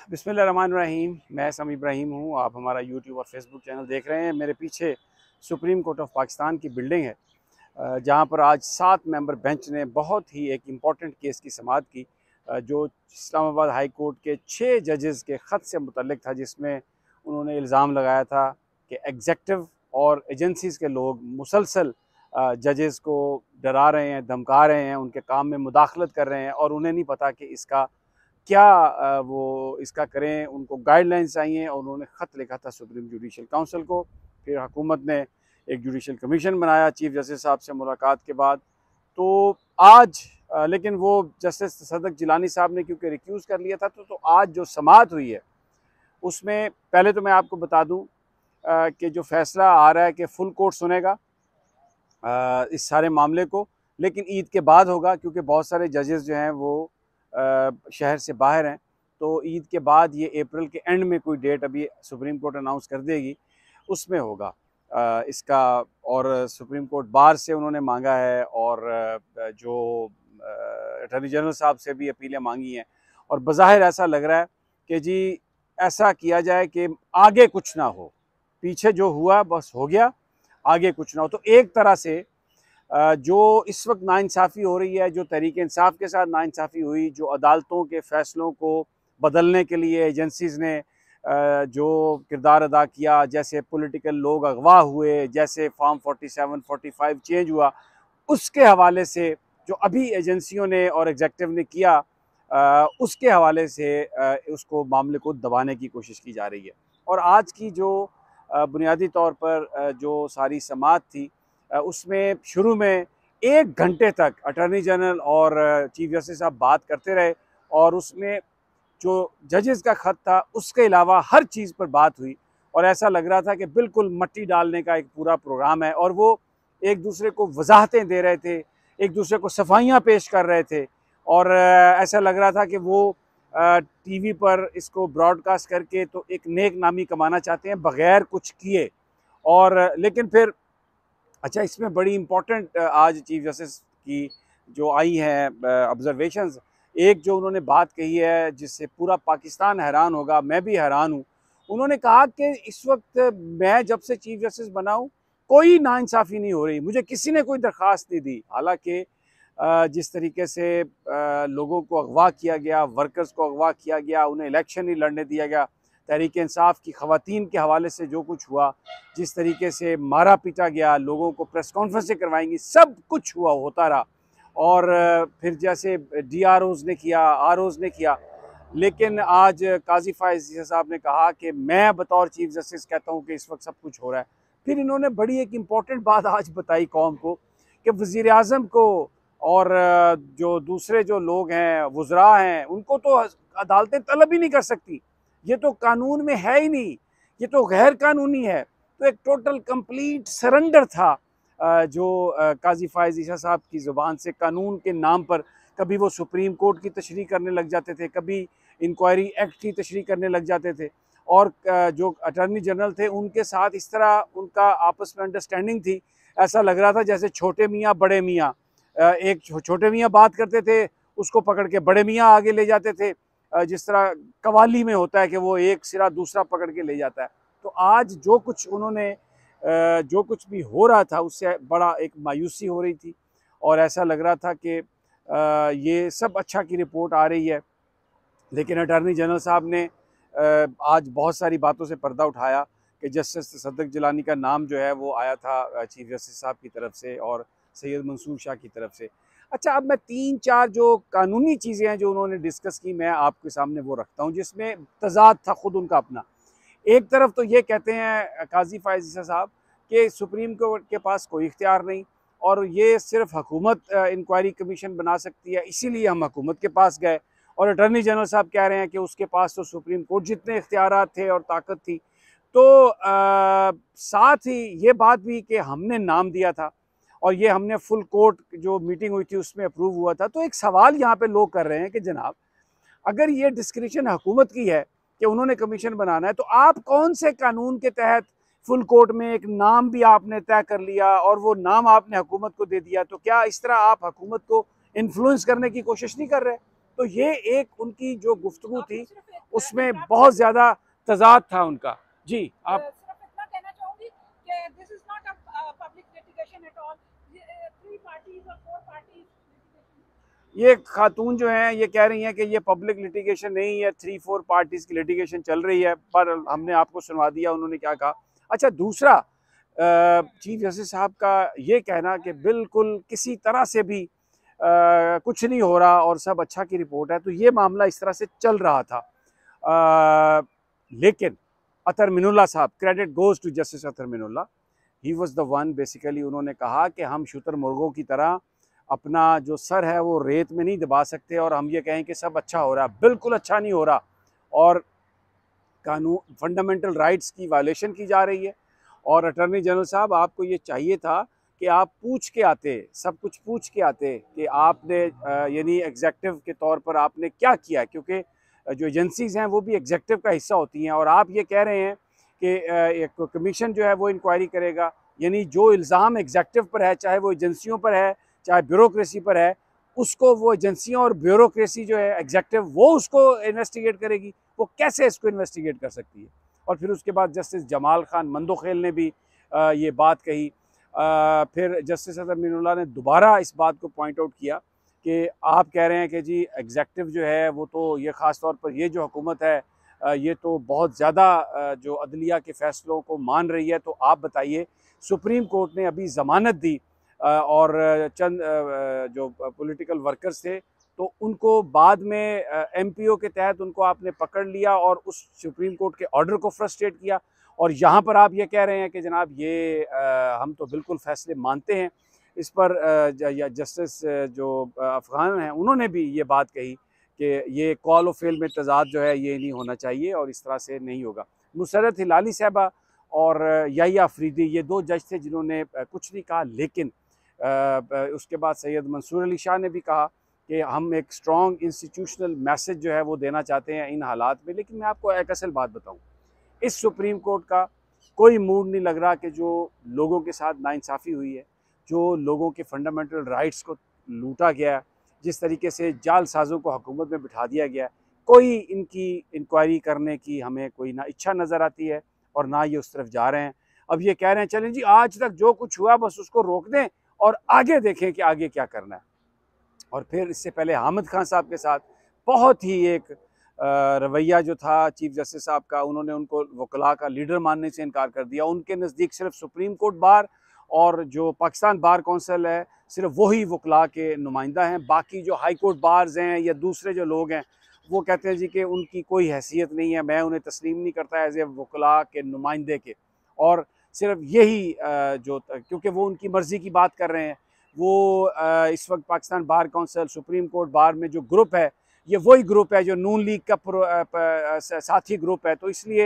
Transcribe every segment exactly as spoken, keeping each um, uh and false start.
बिस्मिल्लाहिर्रहमानिर्रहीम। मैं समी इब्राहिम हूँ। आप हमारा यूट्यूब और फेसबुक चैनल देख रहे हैं। मेरे पीछे सुप्रीम कोर्ट ऑफ पाकिस्तान की बिल्डिंग है, अ, जहाँ पर आज सात मेंबर बेंच ने बहुत ही एक इम्पॉर्टेंट केस की समाअत की, अ, जो इस्लामाबाद हाई कोर्ट के छः जजेस के ख़त से मुतल्लिक था, जिसमें उन्होंने इल्ज़ाम लगाया था कि एग्जेक्टिव और एजेंसीज़ के लोग मुसलसल जजेस को डरा रहे हैं, धमका रहे हैं, उनके काम में मुदाखलत कर रहे हैं और उन्हें नहीं पता कि इसका क्या अ, वो इसका करें। उनको गाइडलाइंस चाहिए और उन्होंने ख़त लिखा था सुप्रीम जुडिशल काउंसिल को। फिर हुकूमत ने एक जुडिशल कमीशन बनाया चीफ जस्टिस साहब से मुलाकात के बाद। तो आज अ, लेकिन वो जस्टिस सदक जिलानी साहब ने क्योंकि रिक्यूज़ कर लिया था, तो, तो आज जो समाअत हुई है उसमें पहले तो मैं आपको बता दूं अ, कि जो फैसला आ रहा है कि फुल कोर्ट सुनेगा अ, इस सारे मामले को, लेकिन ईद के बाद होगा, क्योंकि बहुत सारे जजेस जो हैं वो अ, शहर से बाहर हैं। तो ईद के बाद, ये अप्रैल के एंड में कोई डेट अभी सुप्रीम कोर्ट अनाउंस कर देगी, उसमें होगा अ, इसका। और सुप्रीम कोर्ट बार से उन्होंने मांगा है और अ, जो अटॉर्नी जनरल साहब से भी अपीलें मांगी हैं। और बज़ाहिर ऐसा लग रहा है कि जी ऐसा किया जाए कि आगे कुछ ना हो, पीछे जो हुआ बस हो गया, आगे कुछ ना हो। तो एक तरह से अ, जो इस वक्त नाइंसाफ़ी हो रही है, जो तहरीक इंसाफ के साथ नाइंसाफ़ी हुई, जो अदालतों के फ़ैसलों को बदलने के लिए एजेंसीज़ ने अ, जो किरदार अदा किया, जैसे पॉलिटिकल लोग अगवा हुए, जैसे form forty seven forty five change हुआ, उसके हवाले से जो अभी एजेंसियों ने और एग्जेक्टिव ने किया, अ, उसके हवाले से अ, उसको मामले को दबाने की कोशिश की जा रही है। और आज की जो अ, बुनियादी तौर पर अ, जो सारी समाअत थी, अ, उसमें शुरू में एक घंटे तक अटॉर्नी जनरल और चीफ जस्टिस साहब बात करते रहे, और उसमें जो जजेस का ख़त था उसके अलावा हर चीज़ पर बात हुई। और ऐसा लग रहा था कि बिल्कुल मट्टी डालने का एक पूरा प्रोग्राम है, और वो एक दूसरे को वजाहतें दे रहे थे, एक दूसरे को सफाइयाँ पेश कर रहे थे। और अ, ऐसा लग रहा था कि वो टीवी पर इसको ब्रॉडकास्ट करके तो एक नेक नामी कमाना चाहते हैं बग़ैर कुछ किए। और अ, लेकिन फिर अच्छा, इसमें बड़ी इम्पोर्टेंट आज चीफ जस्टिस की जो आई हैं ऑब्जर्वेशंस, एक जो उन्होंने बात कही है जिससे पूरा पाकिस्तान हैरान होगा, मैं भी हैरान हूँ। उन्होंने कहा कि इस वक्त मैं जब से चीफ जस्टिस बना हूँ, कोई नाइंसाफ़ी नहीं हो रही, मुझे किसी ने कोई दरख्वास्त नहीं दी। हालांकि अ, जिस तरीके से अ, लोगों को अगवा किया गया, वर्कर्स को अगवा किया गया, उन्हें इलेक्शन नहीं लड़ने दिया गया, तहरीक इंसाफ की ख़वातीन के हवाले से जो कुछ हुआ, जिस तरीके से मारा पीटा गया, लोगों को प्रेस कॉन्फ्रेंसें करवाएंगी, सब कुछ हुआ होता रहा। और फिर जैसे डी आर ओज़ ने किया, आर ओज़ ने किया। लेकिन आज काजी फायज़ साहब ने कहा कि मैं बतौर चीफ जस्टिस कहता हूँ कि इस वक्त सब कुछ हो रहा है। फिर इन्होंने बड़ी एक इम्पॉर्टेंट बात आज बताई कौम को कि वज़ीर आज़म को और जो दूसरे जो लोग हैं, वज़रा हैं, उनको तो अदालतें तलब ही नहीं कर सकती, ये तो कानून में है ही नहीं, ये तो गैर कानूनी है। तो एक टोटल कंप्लीट सरेंडर था जो काजी फायज़ ईसा साहब की ज़ुबान से कानून के नाम पर। कभी वो सुप्रीम कोर्ट की तशरीह करने लग जाते थे, कभी इंक्वायरी एक्ट की तशरीह करने लग जाते थे, और जो अटॉर्नी जनरल थे उनके साथ इस तरह उनका आपस में अंडरस्टैंडिंग थी, ऐसा लग रहा था जैसे छोटे मियाँ बड़े मियाँ। एक छोटे मियाँ बात करते थे, उसको पकड़ के बड़े मियाँ आगे ले जाते थे, जिस तरह कवाली में होता है कि वो एक सिरा दूसरा पकड़ के ले जाता है। तो आज जो कुछ उन्होंने जो कुछ भी हो रहा था, उससे बड़ा एक मायूसी हो रही थी, और ऐसा लग रहा था कि ये सब अच्छा की रिपोर्ट आ रही है। लेकिन अटॉर्नी जनरल साहब ने आज बहुत सारी बातों से पर्दा उठाया कि जस्टिस सदक जिलानी का नाम जो है वो आया था चीफ जस्टिस साहब की तरफ से और सैयद मंसूर शाह की तरफ से। अच्छा, अब मैं तीन चार जो कानूनी चीज़ें हैं जो उन्होंने डिस्कस की, मैं आपके सामने वो रखता हूँ, जिसमें तज़ाद था खुद उनका अपना। एक तरफ तो ये कहते हैं काजी फायज़ ईसा साहब कि सुप्रीम कोर्ट के पास कोई इख्तियार नहीं, और ये सिर्फ हुकूमत इंक्वायरी कमीशन बना सकती है, इसीलिए हम हुकूमत के पास गए। और अटॉर्नी जनरल साहब कह रहे हैं कि उसके पास तो सुप्रीम कोर्ट जितने इख्तियारात थे और ताकत थी। तो आ, साथ ही ये बात भी कि हमने नाम दिया था और ये हमने फुल कोर्ट जो मीटिंग हुई थी उसमें अप्रूव हुआ था। तो एक सवाल यहाँ पे लोग कर रहे हैं कि जनाब, अगर ये डिस्क्रिप्शन हुकूमत की है कि उन्होंने कमीशन बनाना है, तो आप कौन से कानून के तहत फुल कोर्ट में एक नाम भी आपने तय कर लिया और वो नाम आपने हुकूमत को दे दिया? तो क्या इस तरह आप हुकूमत को इन्फ्लुएंस करने की कोशिश नहीं कर रहे? तो ये एक उनकी जो गुफ्तगू थी उसमें बहुत ज़्यादा तजाद था उनका। जी आप। सिर्फ इतना कहना चाहूंगी कि this is not a public litigation at all, three parties और फोर पार्टीज। ये खातून जो हैं ये कह रही हैं कि ये पब्लिक लिटिगेशन नहीं है, थ्री फोर पार्टीज़ की लिटिगेशन चल रही है, पर हमने आपको सुनवा दिया उन्होंने क्या कहा। अच्छा, दूसरा चीफ जस्टिस साहब का ये कहना कि बिल्कुल किसी तरह से भी आ, कुछ नहीं हो रहा और सब अच्छा की रिपोर्ट है, तो ये मामला इस तरह से चल रहा था। आ, लेकिन अतर मिनुल्लाह साहब, credit goes to justice Athar Minallah, he was the one basically, उन्होंने कहा कि हम शुतर मुर्गों की तरह अपना जो सर है वो रेत में नहीं दबा सकते और हम ये कहें कि सब अच्छा हो रहा है, बिल्कुल अच्छा नहीं हो रहा और कानून फंडामेंटल राइट्स की वायलेशन की जा रही है। और अटॉर्नी जनरल साहब, आपको ये चाहिए था कि आप पूछ के आते, सब कुछ पूछ के आते कि आपने यानी एग्जेक्टिव के तौर पर आपने क्या किया, क्योंकि जो एजेंसीज़ हैं वो भी एग्जेक्टिव का हिस्सा होती हैं। और आप ये कह रहे हैं कि एक कमीशन जो है वो इंक्वायरी करेगा, यानी जो इल्ज़ाम एग्जेक्टिव पर है, चाहे वो एजेंसियों पर है चाहे ब्यूरोक्रेसी पर है, उसको वो एजेंसियां और ब्यूरोक्रेसी जो है एग्जेक्टिव वो उसको इन्वेस्टिगेट करेगी। वो कैसे इसको इन्वेस्टिगेट कर सकती है? और फिर उसके बाद जस्टिस जमाल खान मंदोखेल ने भी आ, ये बात कही। आ, फिर जस्टिस अतर मिनुल्लाह ने दोबारा इस बात को पॉइंट आउट किया कि आप कह रहे हैं कि जी एग्जेक्टिव जो है वो तो ये ख़ास तौर पर ये जो हुकूमत है आ, ये तो बहुत ज़्यादा जो अदलिया के फ़ैसलों को मान रही है, तो आप बताइए, सुप्रीम कोर्ट ने अभी ज़मानत दी और चंद जो पॉलिटिकल वर्कर्स थे तो उनको बाद में एमपीओ के तहत उनको आपने पकड़ लिया और उस सुप्रीम कोर्ट के ऑर्डर को फ्रस्ट्रेट किया। और यहाँ पर आप ये कह रहे हैं कि जनाब ये हम तो बिल्कुल फैसले मानते हैं। इस पर जस्टिस जो अफगान हैं उन्होंने भी ये बात कही कि ये कॉल ऑफ फेल में तजाद जो है ये नहीं होना चाहिए और इस तरह से नहीं होगा। नुसरत हिलाली साहबा और याहिया अफरीदी, ये दो जज थे जिन्होंने कुछ नहीं कहा, लेकिन उसके बाद सैयद मंसूर अली शाह ने भी कहा कि हम एक स्ट्रॉन्ग इंस्टीट्यूशनल मैसेज जो है वो देना चाहते हैं इन हालात में। लेकिन मैं आपको एक असल बात बताऊं, इस सुप्रीम कोर्ट का कोई मूड नहीं लग रहा कि जो लोगों के साथ नाइंसाफ़ी हुई है, जो लोगों के फंडामेंटल राइट्स को लूटा गया, जिस तरीके से जालसाजों को हुकूमत में बिठा दिया गया, कोई इनकी इंक्वायरी करने की हमें कोई ना इच्छा नज़र आती है और ना ये उस तरफ जा रहे हैं। अब ये कह रहे हैं चलें जी आज तक जो कुछ हुआ बस उसको रोक दें और आगे देखें कि आगे क्या करना है। और फिर इससे पहले हामिद खान साहब के साथ बहुत ही एक रवैया जो था चीफ जस्टिस साहब का, उन्होंने उनको वकला का लीडर मानने से इनकार कर दिया। उनके नज़दीक सिर्फ सुप्रीम कोर्ट बार और जो पाकिस्तान बार कौंसिल है सिर्फ वही वकला के नुमाइंदा हैं, बाकी जो हाई कोर्ट बार्स हैं या दूसरे जो लोग हैं वो कहते हैं जी कि उनकी कोई हैसियत नहीं है, मैं उन्हें तस्लीम नहीं करता एज ए वकला के नुमाइंदे के। और सिर्फ यही जो, क्योंकि वो उनकी मर्ज़ी की बात कर रहे हैं, वो इस वक्त Pakistan bar council supreme court bar में जो ग्रुप है ये वही ग्रुप है जो नून लीग का साथी ग्रुप है। तो इसलिए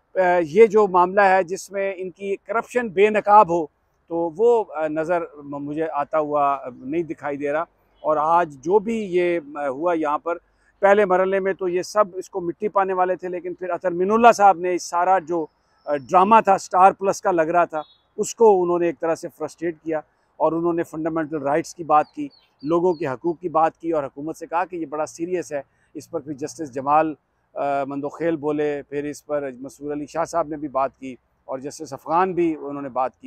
ये जो मामला है जिसमें इनकी करप्शन बेनकाब हो तो वो नज़र मुझे आता हुआ नहीं दिखाई दे रहा। और आज जो भी ये हुआ यहाँ पर, पहले मरहले में तो ये सब इसको मिट्टी पाने वाले थे, लेकिन फिर अतर मिनुल्लाह साहब ने इस सारा जो ड्रामा था स्टार प्लस का लग रहा था उसको उन्होंने एक तरह से फ्रस्ट्रेट किया और उन्होंने फंडामेंटल राइट्स की बात की, लोगों के हकूक़ की बात की और हुकूमत से कहा कि ये बड़ा सीरियस है। इस पर फिर जस्टिस जमाल मंदोखेल बोले, फिर इस पर मंसूर अली शाह साहब ने भी बात की और जस्टिस अफगान भी उन्होंने बात की।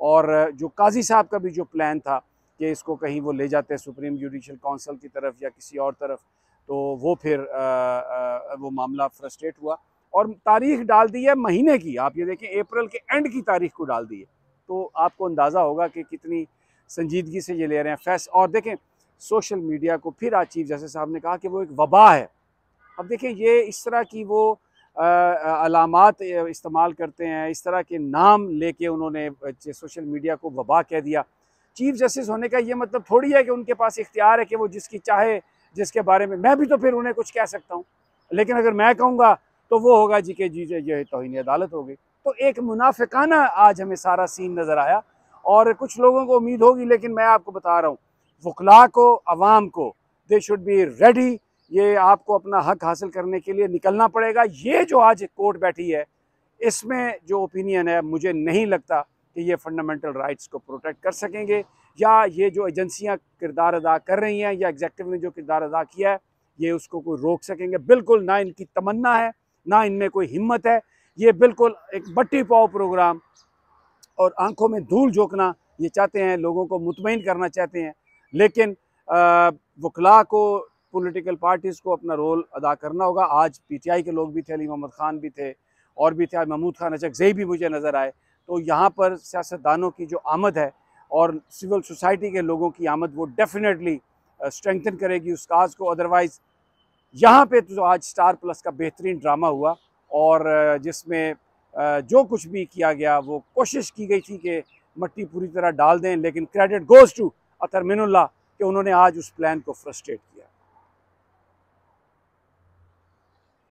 और जो काजी साहब का भी जो प्लान था कि इसको कहीं वो ले जाते हैं सुप्रीम जुडिशल काउंसिल की तरफ या किसी और तरफ, तो वो फिर आ, आ, वो मामला फ्रस्ट्रेट हुआ और तारीख डाल दी है महीने की। आप ये देखें अप्रैल के एंड की तारीख को डाल दी है, तो आपको अंदाज़ा होगा कि कितनी संजीदगी से ये ले रहे हैं फैस। और देखें सोशल मीडिया को फिर आज चीफ जस्टिस साहब ने कहा कि वो एक वबा है। अब देखें ये इस तरह की वो अलामात इस्तेमाल करते हैं, इस तरह के नाम लेके उन्होंने सोशल मीडिया को वबा कह दिया। चीफ जस्टिस होने का ये मतलब थोड़ी है कि उनके पास इख्तियार है कि वो जिसकी चाहे जिसके बारे में, मैं भी तो फिर उन्हें कुछ कह सकता हूँ, लेकिन अगर मैं कहूँगा तो वो होगा जी के जी जो तौहीन अदालत हो गई। तो एक मुनाफिकाना आज हमें सारा सीन नज़र आया और कुछ लोगों को उम्मीद होगी, लेकिन मैं आपको बता रहा हूँ वकला को, अवाम को, दे शुड बी रेडी। ये आपको अपना हक हासिल करने के लिए निकलना पड़ेगा। ये जो आज कोर्ट बैठी है इसमें जो ओपिनियन है, मुझे नहीं लगता कि ये फंडामेंटल राइट्स को प्रोटेक्ट कर सकेंगे, या ये जो एजेंसियां किरदार अदा कर रही हैं या एग्जेक्टिव ने जो किरदार अदा किया है ये उसको कोई रोक सकेंगे? बिल्कुल ना, इनकी तमन्ना है, ना इनमें कोई हिम्मत है। ये बिल्कुल एक बट्टी पाव प्रोग्राम और आंखों में धूल झोंकना ये चाहते हैं, लोगों को मुतमईन करना चाहते हैं। लेकिन वकला को, पॉलिटिकल पार्टीज़ को अपना रोल अदा करना होगा। आज पीटीआई के लोग भी थे, अली मोहम्मद खान भी थे और भी थे, महमूद खान अचकज़ई भी मुझे नज़र आए। तो यहाँ पर सियासतदानों की जो आमद है और सिविल सोसाइटी के लोगों की आमद, वो डेफिनेटली स्ट्रेंथन करेगी उस काज को। अदरवाइज़ यहाँ पे तो आज स्टार प्लस का बेहतरीन ड्रामा हुआ और जिसमें जो कुछ भी किया गया, वो कोशिश की गई थी कि मट्टी पूरी तरह डाल दें, लेकिन credit goes to Athar Minallah कि उन्होंने आज उस प्लान को फ्रस्ट्रेट किया।